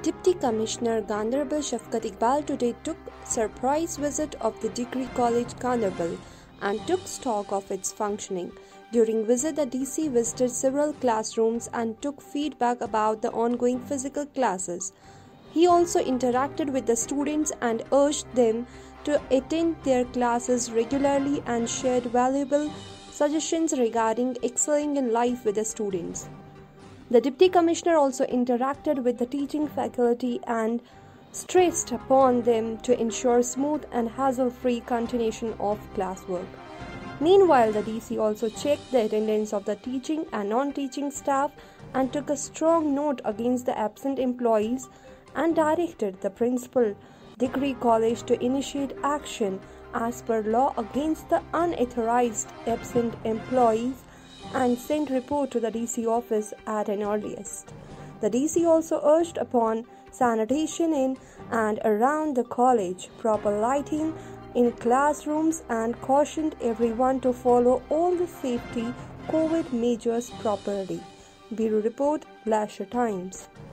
Deputy Commissioner Ganderbal Shafqat Iqbal today took surprise visit of the Degree College Ganderbal and took stock of its functioning. During visit, the DC visited several classrooms and took feedback about the ongoing physical classes. He also interacted with the students and urged them to attend their classes regularly and shared valuable suggestions regarding excelling in life with the students. The Deputy Commissioner also interacted with the teaching faculty and stressed upon them to ensure smooth and hassle-free continuation of classwork. Meanwhile, the DC also checked the attendance of the teaching and non-teaching staff and took a strong note against the absent employees and directed the principal Degree College to initiate action as per law against the unauthorized absent employees and sent report to the DC office at an earliest. The DC also urged upon sanitation in and around the college, proper lighting in classrooms, and cautioned everyone to follow all the safety COVID measures properly. Bureau Report, Lasher Times.